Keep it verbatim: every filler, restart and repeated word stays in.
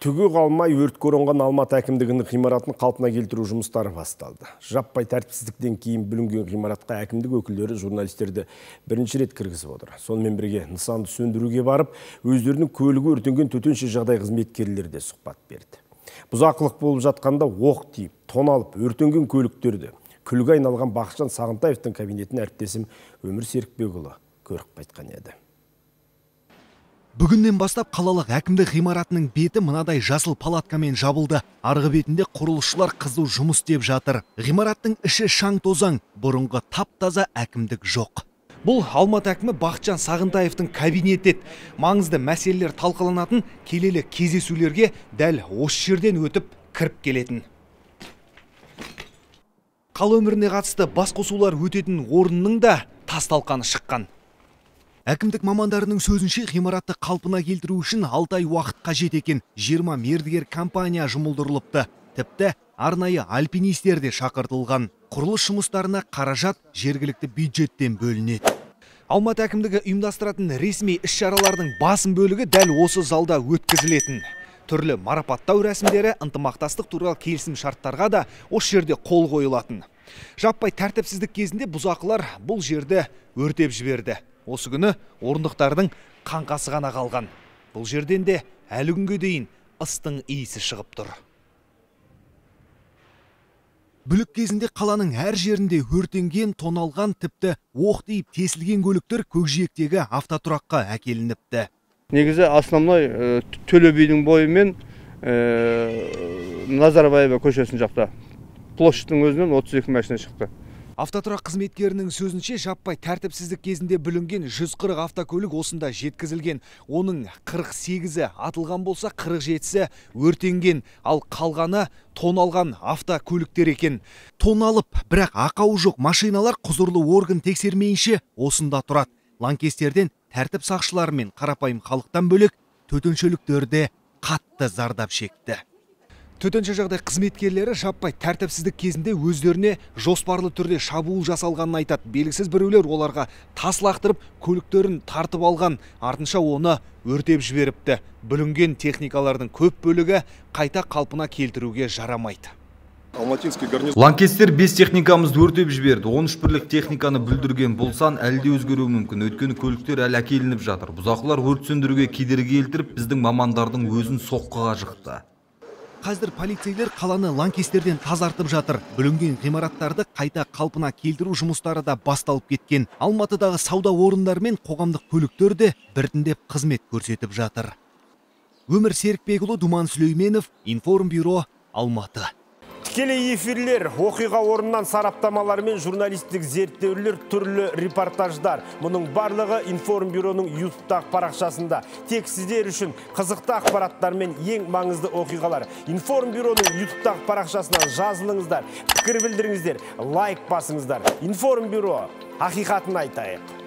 Түгі қалмай өртке оранған Алматы әкімдігінің ғимаратын қалпына келтіру жұмыстары басталды. Жаппай тәртіпсіздіктен кейін бүлінген ғимаратқа әкімдік өкілдері журналистерді бірінші рет кіргізіп отыр. Сонымен бірге нысанды сөндіруге барып, өздерінің көлігі өртенген төтенше жағдай қызметкерлері де сұхбат берді. Бұзақылық болып жатқанда оқ тиіп, тоналып, өртенген көліктерді күлге айналған Бақытжан Сағынтаевтың кабинетін әріптесім Өмір Серікбекұлы көріп қайтқан еді. Бүгіннен бастап қалалық әкімдік ғимаратының беті мынадай жасыл палаткамен жабылды. Арғы бетінде құрылысшылар қызу жұмыс істеп жатыр. Ғимараттың іші шаң тозаң, бұрынғы тап-таза әкімдік жоқ. Бұл Алматы әкімі Бақытжан Сағынтаевтың кабинеті. Маңызды мәселелер талқыланатын келелі кездесулерге дәл осы жерден өтіп кіріп келетін. Қала өміріне қатысты басқосулар өтетін орынның да тас талқаны шыққан. Әкімдік мамандарының сөзінше ғимаратты қалпына келтіру үшін алты ай уақыт қажет екен. жиырма мердігер компания жұмылдырылыпты. Тіпті арнайы альпинистер де шақыртылған. Құрылыс жұмыстарына қаражат жергілікті бюджеттен бөлінеді. Алматы әкімдігі ұйымдастыратын ресми іс-шаралардың басым бөлігі дәл осы залда өткізілетін. Түрлі марапаттау рәсімдері, ынтымақтастық туралы келісім шарттарға да осы жерде қол қойылатын. Жаппай тәртіпсіздік кезінде бұзақылар бұл жерді өртеп жіберді. Осы күні орындықтардың қаңқасы ғана қалған. Бұл жерден де әлі күнге дейін ыстың иісі шығып тұр. Бүлік кезінде қаланың әр жерінде өртенген, тоналған, тіпті оқ тиіп тесілген көліктер көкжиектегі автотұраққа әкелініпті. Негізі основной Төле бидің бойымен Назарбаева көшесін жақта. Площадьтың өзінен отыз екі машина шықты. Автотұрақ қызметкерінің сөзінше жаппай тәртіпсіздік кезінде бүлінген жүз қырық автокөлік осында жеткізілген. Оның қырық сегізі атылған болса, қырық жетісі өртенген, ал қалғаны тоналған автокөліктер екен. Тоналып, бірақ ақауы жоқ машиналар құзырлы орган тексермейінше осында тұрады. Лаңкестерден тәртіп сақшылары мен қарапайым халықтан бөлек төтеншеліктерде қатты зардап шекті. Төтенше жағдай қызметкерлері жаппай тәртіпсіздік кезінде өздеріне жоспарлы түрде шабуыл жасалғанын айтады. Белгісіз біреулер оларға тас лақтырып, көліктерін тартып алған, артынша оны өртеп жіберіпті. Бүлінген техникалардың көп бөлігі қайта қалпына келтіруге жарамайды. Лаңкестер бес техникамызды өртеп жіберді. он үш бірлік техниканы бүлдірген бұл сан әлде өзгеруі мүмкін. Өйткені көліктер әлі әкелініп жатыр. Бұзақылар өрт сөндіруге кедергі келтіріп, біздің мамандардың өзін соққыға жықты. Қазір полицейлер қаланы лаңкестерден тазартып жатыр. Бүлінген ғимараттарды қайта қалпына келтіру жұмыстары да басталып кеткен. Алматыдағы сауда орындары мен қоғамдық көліктер де біртіндеп қызмет көрсетіп жатыр. Өмір Серікбекұлы, Думан Сүлейменов, Информбюро, Алматы. Тікелей эфирлер, оқиға орнынан сараптамалар мен журналистік зерттеулер, түрлі репортаждар. Мұның барлығы Информбюроның ютубтағы парақшасында. Тек сіздер үшін қызықты ақпараттар мен ең маңызды оқиғалар. Информбюроның ютубтағы парақшасына жазылыңыздар, пікір білдіріңіздер, лайк басыңыздар. Информбюро, ақиқатын айтайық.